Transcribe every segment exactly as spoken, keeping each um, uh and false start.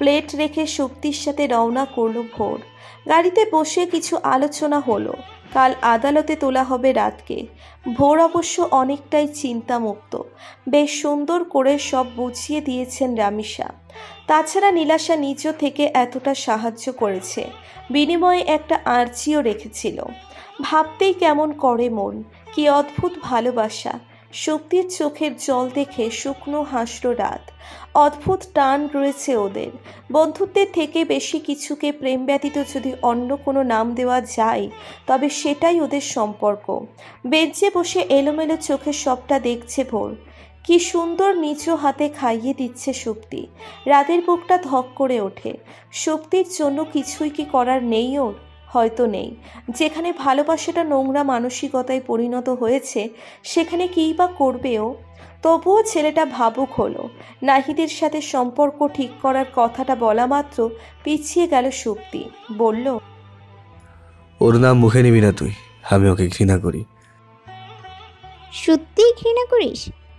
Plate রেখে শক্তির সাথে রওনা করল ভোর। গাড়িতে বসে কিছু আলোচনা হলো। কাল আদালতে তোলা হবে রাতকে। ভোর অবশ্য অনেকটাই চিন্তামুক্ত। বেশ সুন্দর করে সব বুঝিয়ে দিয়েছেন রামিসা। তাছাড়া নীলাশা নিজ থেকে এতটা সাহায্য করেছে, বিনিময়ে একটা আর্জিও রেখেছিল। ভাবতেই কেমন করে মন, কি অদ্ভুত ভালোবাসা। শক্তির চোখের জল দেখে শুকনো হাসল রাত। অদ্ভুত টান রয়েছে ওদের। বন্ধুত্বের থেকে বেশি কিছুকে প্রেম ব্যতীত যদি অন্য কোনো নাম দেওয়া যায় তবে সেটাই ওদের সম্পর্ক। বেঞ্চে বসে এলোমেলো চোখে সবটা দেখছে ভোর। কি সুন্দর নিজ হাতে খাইয়ে দিচ্ছে শক্তি। রাতের বুকটা ধক করে ওঠে। শক্তির জন্য কিছুই কি করার নেই ওর? হয়তো নেই। যেখানে ভালোবাসাটা নোংরা মানসিকতায় পরিণত হয়েছে সেখানে কী বা করবে ও? তবুও ছেলেটা ভাবুক হলো। নাহিদের সাথে সম্পর্ক ঠিক করার কথাটা বলা মাত্র পিছিয়ে গেল শক্তি। বলল, ওর নাম মুখে নিবি না তুই, আমি ওকে ঘৃণা করি। সত্যি ঘৃণা করিস?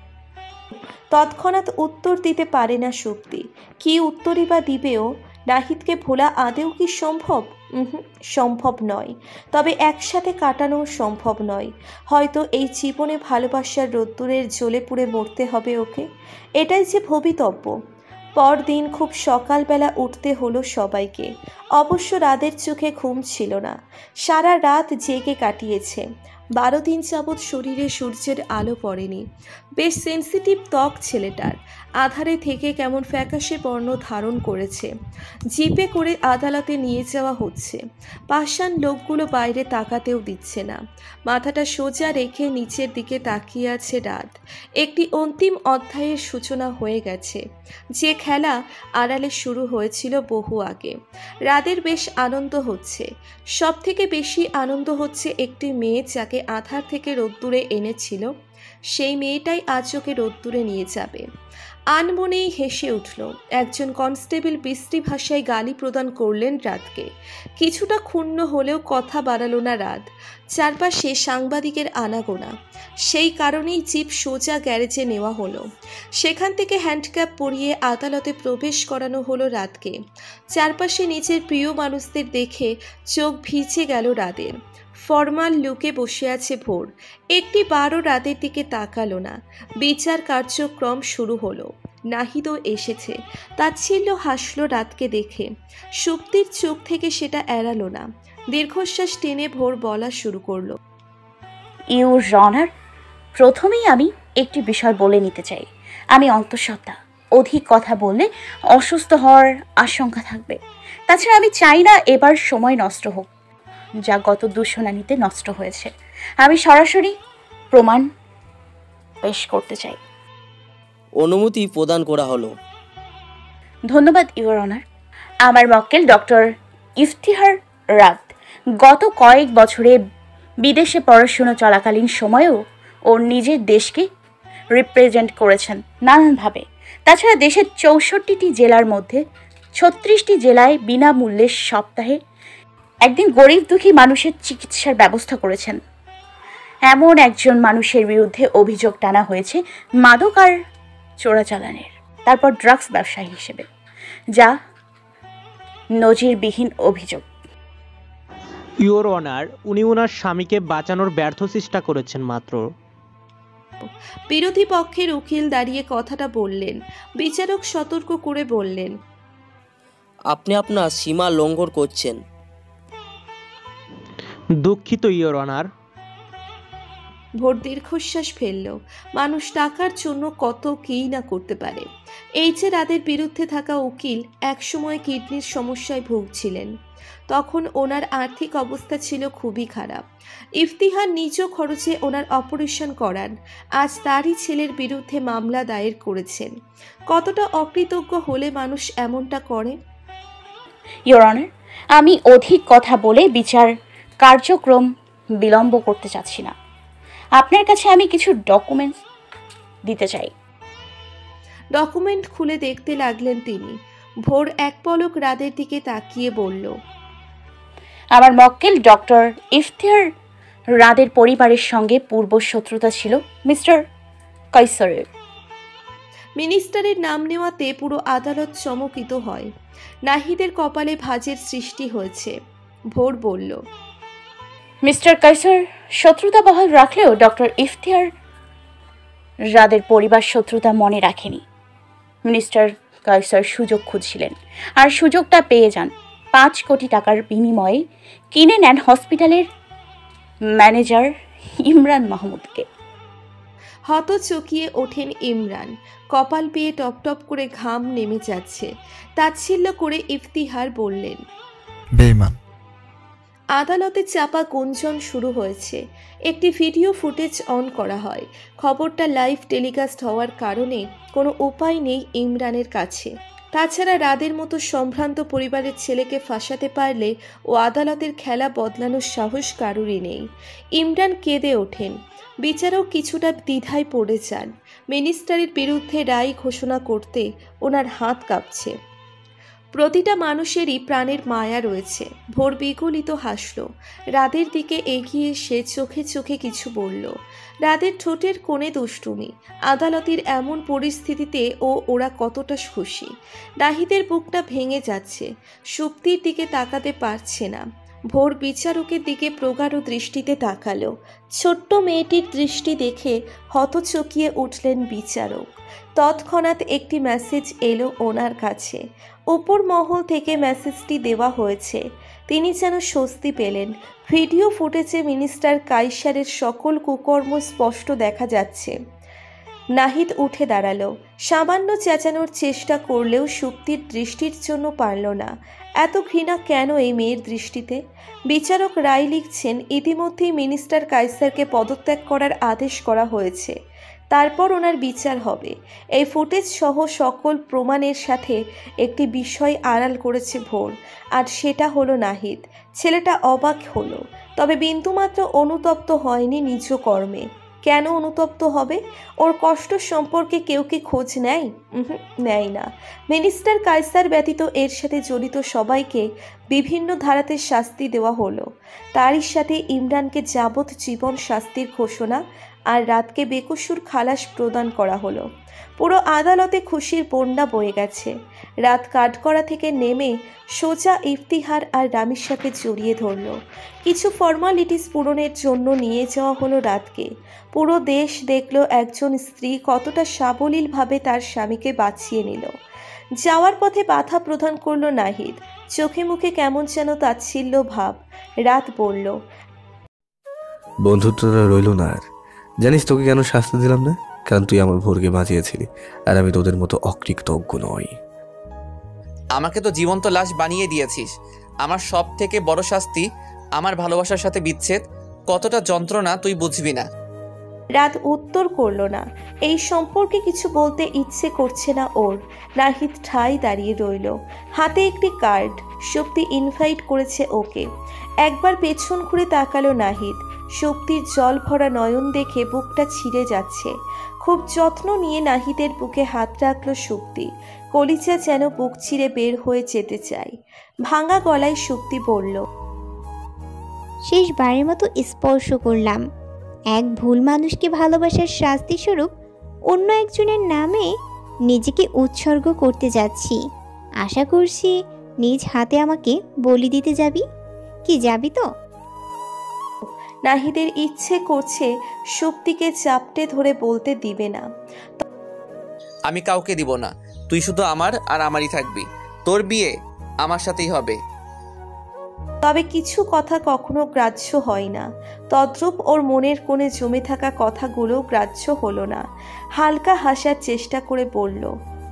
তৎক্ষণাৎ উত্তর দিতে পারে না শক্তি। কি উত্তরই বা দিবে ও? নাহিদকে ভোলা আদেও কি সম্ভব? হুম, সম্ভব নয়। তবে একসাথে কাটানো সম্ভব নয়। হয়তো এই জীবনে ভালোবাসার রোদ্দুরের জ্বলে পুড়ে মরতে হবে ওকে। এটাই যে ভবিতব্য। পরদিন খুব সকালবেলা উঠতে হলো সবাইকে। অবশ্য রাতের চোখে ঘুম ছিল না। সারা রাত জেগে কাটিয়েছে। বারো দিন যাবৎ শরীরে সূর্যের আলো পড়েনি। বেশ সেন্সিটিভ ত্বক ছেলেটার। আধারে থেকে কেমন ফ্যাকাশে বর্ণ ধারণ করেছে। জিপে করে আদালতে নিয়ে যাওয়া হচ্ছে। পাষাণ লোকগুলো বাইরে তাকাতেও দিচ্ছে না। মাথাটা সোজা রেখে নিচের দিকে তাকিয়ে আছে রাত। একটি অন্তিম অধ্যায়ের সূচনা হয়ে গেছে। যে খেলা আড়ালে শুরু হয়েছিল বহু আগে। রাতের বেশ আনন্দ হচ্ছে। সব থেকে বেশি আনন্দ হচ্ছে একটি মেয়ে যাকে আধার থেকে রোদ্দুরে এনেছিল। সেই মেয়েটাই আজ ওকে রোদ্দুরে নিয়ে যাবে। আনমনেই হেসে উঠল। একজন কনস্টেবল বিশ্রী ভাষায় গালি প্রদান করলেন রাতকে। কিছুটা ক্ষুণ্ণ হলেও কথা বাড়ালো না রাত। চারপাশে সাংবাদিকের আনাগোনা। সেই কারণেই জিপ সোজা গ্যারেজে নেওয়া হলো। সেখান থেকে হ্যান্ডক্যাপ পরিয়ে আদালতে প্রবেশ করানো হলো রাতকে। চারপাশে নিজের প্রিয় মানুষদের দেখে চোখ ভিজে গেল রাতের। ফরমাল লুকে বসে আছে ভোর। একটি বারো রাতের দিকে তাকালো না। বিচার কার্যক্রম শুরু হলো। নাহিদও এসেছে। তাচ্ছিল্য হাসল রাতকে দেখে। শক্তির চোখ থেকে সেটা এড়ালো না। দীর্ঘশ্বাস টেনে ভোর বলা শুরু করলো, ইউর অনার, প্রথমেই আমি একটি বিষয় বলে নিতে চাই। আমি অন্তঃসত্ত্বা। অধিক কথা বললে অসুস্থ হওয়ার আশঙ্কা থাকবে। তাছাড়া আমি চাই না এবার সময় নষ্ট হোক, যা গত দুঃশুনানিতে নষ্ট হয়েছে। আমি সরাসরি প্রমাণ পেশ করতে চাই। অনুমতি প্রদান করা হলো। ধন্যবাদ ইউর অনার। আমার মক্কেল ডক্টর ইফতিহার রাত গত কয়েক বছরে বিদেশে পড়াশোনা চলাকালীন সময়েও ওর নিজের দেশকে রিপ্রেজেন্ট করেছেন নানানভাবে। তাছাড়া দেশের চৌষট্টিটি জেলার মধ্যে ছত্রিশটি জেলায় বিনামূল্যে সপ্তাহে একদিন গরিব দুঃখী মানুষের চিকিৎসার ব্যবস্থা করেছেন। এমন একজন মানুষের বিরুদ্ধে অভিযোগ টানা হয়েছে মাদক আর চোরাচালানের, তারপর ড্রাগস ব্যবসায়ী হিসেবে, যা নজিরবিহীন অভিযোগ। ইওর অনার, উনি ওনার স্বামীকে বাঁচানোর ব্যর্থ চেষ্টা করেছেন মাত্র। বিরোধী পক্ষের উকিল দাঁড়িয়ে কথাটা বললেন। বিচারক সতর্ক করে বললেন, আপনি আপনার সীমা লঙ্ঘন করছেন। দুঃখিত ইওর অনার। ভোর দীর্ঘশ্বাস ফেলল। মানুষ টাকার জন্য কত কী না করতে পারে। এই যে রাতের বিরুদ্ধে থাকা উকিল একসময় কিডনির সমস্যায় ভুগছিলেন। তখন ওনার আর্থিক অবস্থা ছিল খুবই খারাপ। ইফতিহার নিজ খরচে ওনার অপারেশন করান। আজ তারই ছেলের বিরুদ্ধে মামলা দায়ের করেছেন। কতটা অকৃতজ্ঞ হলে মানুষ এমনটা করে? ইওর অনার, আমি অধিক কথা বলে বিচার কার্যক্রম বিলম্ব করতে চাচ্ছি না। আপনার কাছে আমি কিছু ডকুমেন্টস দিতে চাই। ডকুমেন্ট খুলে দেখতে লাগলেন তিনি। ভোর এক পলক রাতের দিকে তাকিয়ে বলল, আমার মক্কেল ডক্টর ইফতিহার রাদের পরিবারের সঙ্গে পূর্ব শত্রুতা ছিল মিস্টার কৈসরের। মিনিস্টারের নাম নেওয়াতে পুরো আদালত চমকিত হয়। নাহিদের কপালে ভাঁজের সৃষ্টি হয়েছে। ভোর বলল, মিস্টার কাইসার শত্রুতা বহাল রাখলেও ডক্টর ইফতিহার রাদের পরিবার শত্রুতা মনে রাখেনি। মিনিস্টার কাইসার সুযোগ খুঁজছিলেন, আর সুযোগটা পেয়ে যান। পাঁচ কোটি টাকার বিনিময়ে কিনে নেন হসপিটালের ম্যানেজার ইমরান মাহমুদকে। হতচকিয়ে ওঠেন ইমরান। কপাল পেয়ে টপ টপ করে ঘাম নেমে যাচ্ছে। তাচ্ছিল্য করে ইফতিহার বললেন, বেঈমান। আদালতে চাপা গুঞ্জন শুরু হয়েছে। একটি ভিডিও ফুটেজ অন করা হয়। খবরটা লাইভ টেলিকাস্ট হওয়ার কারণে কোনো উপায় নেই ইমরানের কাছে। তাছাড়া রাদের মতো সম্ভ্রান্ত পরিবারের ছেলেকে ফাঁসাতে পারলে ও আদালতের খেলা বদলানোর সাহস কারুরই নেই। ইমরান কেঁদে ওঠেন। বিচারক কিছুটা দ্বিধায় পড়ে যান। মিনিস্টারের বিরুদ্ধে রায় ঘোষণা করতে ওনার হাত কাঁপছে। প্রতিটা মানুষেরই প্রাণের মায়া রয়েছে। ভোর বিগলিত হাসল। রাদের দিকে এগিয়ে এসে চোখে চোখে কিছু বলল। রাদের ঠোঁটের কোণে দুষ্টুমি। আদালতের এমন পরিস্থিতিতে ও ওরা কতটা খুশি। নাহিদের বুকটা ভেঙে যাচ্ছে। সুপ্তির দিকে তাকাতে পারছে না। ভোর বিচারকের দিকে প্রগাঢ় দৃষ্টিতে তাকালো। ছোট্ট মেয়েটির দৃষ্টি দেখে হতচকিয়ে উঠলেন বিচারক। তৎক্ষণাৎ একটি মেসেজ এলো ওনার কাছে। উপর মহল থেকে মেসেজটি দেওয়া হয়েছে। তিনি যেন স্বস্তি পেলেন। ভিডিও ফুটেজে মিনিস্টার কাইসারের সকল কুকর্ম স্পষ্ট দেখা যাচ্ছে। নাহিদ উঠে দাঁড়ালো। সামান্য চেঁচানোর চেষ্টা করলেও সুপ্তির দৃষ্টির জন্য পারল না। এত ঘৃণা কেন এই মেয়ের দৃষ্টিতে? বিচারক রায় লিখছেন, ইতিমধ্যেই মিনিস্টার কাইসারকে পদত্যাগ করার আদেশ করা হয়েছে। তারপর ওনার বিচার হবে। এই ফুটেজ সহ সকল প্রমাণের সাথে একটি বিষয় আড়াল করেছে ভোর, আর সেটা হলো নাহিদ। ছেলেটা অবাক হলো, তবে বিন্দুমাত্র অনুতপ্ত হয়নি নিজ কর্মে। কেন অনুতপ্ত হবে? ওর কষ্ট সম্পর্কে কেউ কি খোঁজ নেয়? নেয় না। মিনিস্টার কাইসার ব্যতীত এর সাথে জড়িত সবাইকে বিভিন্ন ধারাতে শাস্তি দেওয়া হলো। তারই সাথে ইমরানকে যাবজ্জীবন শাস্তির ঘোষণা আর রাতকে বেকসুর খালাস প্রদান করা হলো। পুরো আদালতে খুশির বন্যা বয়ে গেছে। রাত কাঠগড়া থেকে নেমে সোজা ইফতিহার আর রামিসাকে জড়িয়ে ধরল। কিছু ফর্মালিটিস পূরণের জন্য নিয়ে যাওয়া হলো রাতকে। পুরো দেশ দেখল একজন স্ত্রী কতটা সাবলীলভাবে তার স্বামীকে বাঁচিয়ে নিল। যাওয়ার পথে বাধা প্রদান করলো নাহিদ। চোখে মুখে কেমন যেন তাচ্ছিল্য ভাব। রাত বলল, বন্ধুত্বটা রইল না আর। জানিস তোকে কেন শাস্তি দিলাম না? কারণ তুই আমার ভোরকে বাঁচিয়েছিলি, আর আমি তোদের মতো অকৃতজ্ঞ নই। আমাকে তো জীবন্ত লাশ বানিয়ে দিয়েছিস। আমার সব থেকে বড় শাস্তি আমার ভালোবাসার সাথে বিচ্ছেদ। কতটা যন্ত্রণা তুই বুঝবি না। রাত উত্তর করল না। এই সম্পর্কে কিছু বলতে ইচ্ছে করছে না ওর। নাহিদ ঠাই দাঁড়িয়ে রইল। হাতে একটি কার্ড। শক্তি ইনভাইট করেছে ওকে। একবার পেছন ঘুরে তাকালো নাহিদ। শক্তির জল ভরা নয়ন দেখে বুকটা ছিঁড়ে যাচ্ছে। খুব যত্ন নিয়ে নাহিদের বুকে হাত রাখল শক্তি। কলিজা যেন বুক ছিঁড়ে বের হয়ে যেতে চায়। ভাঙা গলায় শক্তি বলল, শেষবারের মতো স্পর্শ করলাম। এক ভুল মানুষকে ভালোবাসার শাস্তি স্বরূপ অন্য একজনের নামে নিজেকে উৎসর্গ করতে যাচ্ছি। আশা করছি নিজ হাতে আমাকে বলি দিতে যাবি। কি যাবি তো? নাহিদের ইচ্ছে করছে শক্তিকে চাপটে ধরে বলতে দিবে না। আমি কাউকে দিব না। তুই শুধু আমার আর আমারই থাকবি। তোর বিয়ে আমার সাথেই হবে। তবে কিছু কথা কখনো গ্রাহ্য হয় না। তদ্রূপ ওর মনের কোণে জমে থাকা কথাগুলো গ্রাহ্য হলো না। হালকা হাসার চেষ্টা করে বলল,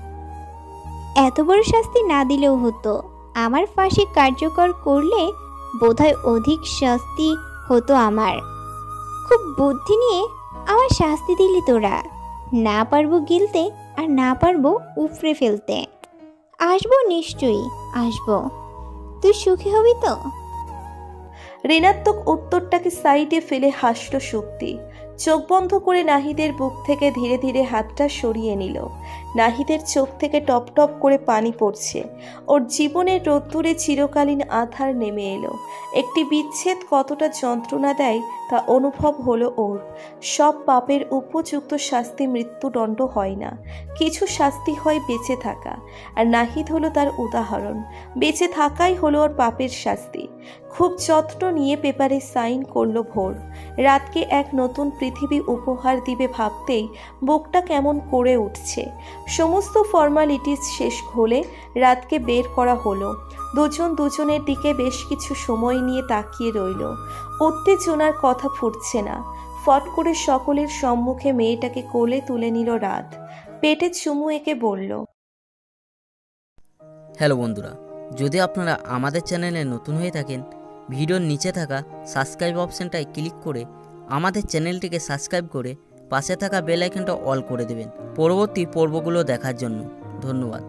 এত বড় শাস্তি না দিলেও হতো। আমার ফাঁসি কার্যকর করলে বোধহয় অধিক শাস্তি হতো আমার। খুব বুদ্ধি নিয়ে আমার শাস্তি দিলি তোরা। না পারবো গিলতে, আর না পারবো উপড়ে ফেলতে। আসবো, নিশ্চয়ই আসবো। তুই সুখী হবি তো? ঋণাত্মক উত্তরটাকে সাইডে ফেলে হাসল শক্তি। চোখ বন্ধ করে নাহিদের বুক থেকে ধীরে ধীরে হাতটা সরিয়ে নিল। নাহিদের চোখ থেকে টপ টপ করে পানি পড়ছে। ওর জীবনের রোদ্দুরে চিরকালীন আধার নেমে এলো। একটি বিচ্ছেদ কতটা যন্ত্রণা দেয় তা অনুভব হলো ওর। সব পাপের উপযুক্ত শাস্তি মৃত্যুদণ্ড হয় না, কিছু শাস্তি হয় বেঁচে থাকা, আর নাহিদ হলো তার উদাহরণ। বেঁচে থাকাই হলো ওর পাপের শাস্তি। খুব যত্ন নিয়ে পেপারে সাইন করলো ভোর। রাতকে এক নতুন পৃথিবী উপহার দিবে ভাবতেই বুকটা কেমন করে উঠছে। সমস্ত ফর্মালিটিস শেষ হলে রাতকে বের করা হলো। দুজন দুজনের দিকে বেশ কিছু সময় নিয়ে তাকিয়ে রইল। উত্তেজনার কথা ফুটছে না। ফট করে সকলের সম্মুখে মেয়েটাকে কোলে তুলে নিল রাত। পেটে চুমু এঁকে বলল, হ্যালো বন্ধুরা, যদি আপনারা আমাদের চ্যানেলে নতুন হয়ে থাকেন, ভিডিওর নিচে থাকা সাবস্ক্রাইব অপশানটায় ক্লিক করে আমাদের চ্যানেলটিকে সাবস্ক্রাইব করে পাশে থাকা বেল আইকনটা অল করে দেবেন পরবর্তী পর্বগুলো দেখার জন্য। ধন্যবাদ।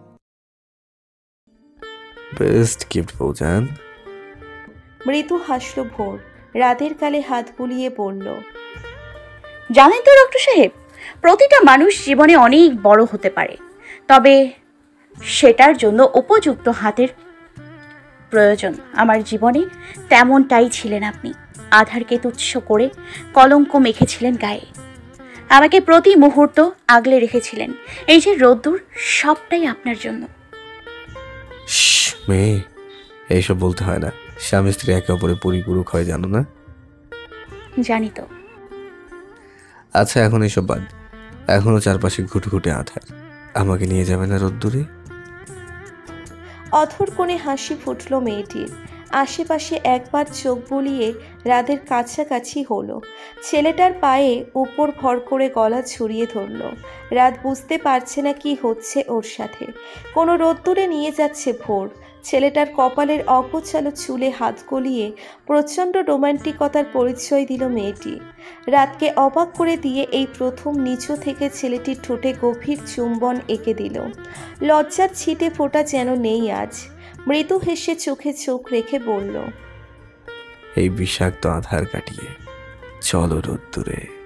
বেস্ট গিফট বৌজান। মৃদু হাসল ভোর। রাতের কালে হাত বুলিয়ে বলল, জানেন তো ডক্টর সাহেব, প্রতিটা মানুষ জীবনে অনেক বড় হতে পারে, তবে সেটার জন্য উপযুক্ত হাতের প্রয়োজন। আমার জীবনে তেমনটাই ছিলেন আপনি। আধারকে তুচ্ছ করে কলঙ্ক মেখেছিলেন গায়ে, আমাকে প্রতি মুহূর্ত আগলে রেখেছিলেন। এই যে রোদ্দুর, সবটাই আপনার জন্য। মেয়ে, এইসব বলতে হয় না। স্বামী স্ত্রী একে অপরের পরিপূরক হয়, জানো না? জানি তো। আচ্ছা, এখন এইসব বাদ। এখনো চারপাশে ঘুটঘুটে আধার। আমাকে নিয়ে যাবে না রোদ্দুরে? অথর কোণে হাসি ফুটল মেয়েটির। আশেপাশে একবার চোখ বুলিয়ে রাদের কাছাকাছি হলো। ছেলেটার পায়ে উপর ভর করে গলা ছড়িয়ে ধরল। রাত বুঝতে পারছে না কি হচ্ছে ওর সাথে। কোনো রোদ্দুরে নিয়ে যাচ্ছে ভোর। ছেলেটার কপালের অগোছালো চুলে হাত গলিয়ে প্রচণ্ড রোমান্টিকতার পরিচয় দিল মেয়েটি। রাতকে অবাক করে দিয়ে এই প্রথম নিচু থেকে ছেলেটির ঠোঁটে গভীর চুম্বন এঁকে দিল। লজ্জার ছিটে ফোঁটা যেন নেই আজ। মৃদু হেসে চোখে চোখ রেখে বলল, এই বিষাক্ত আধার কাটিয়ে চলো রোদ্দুরে।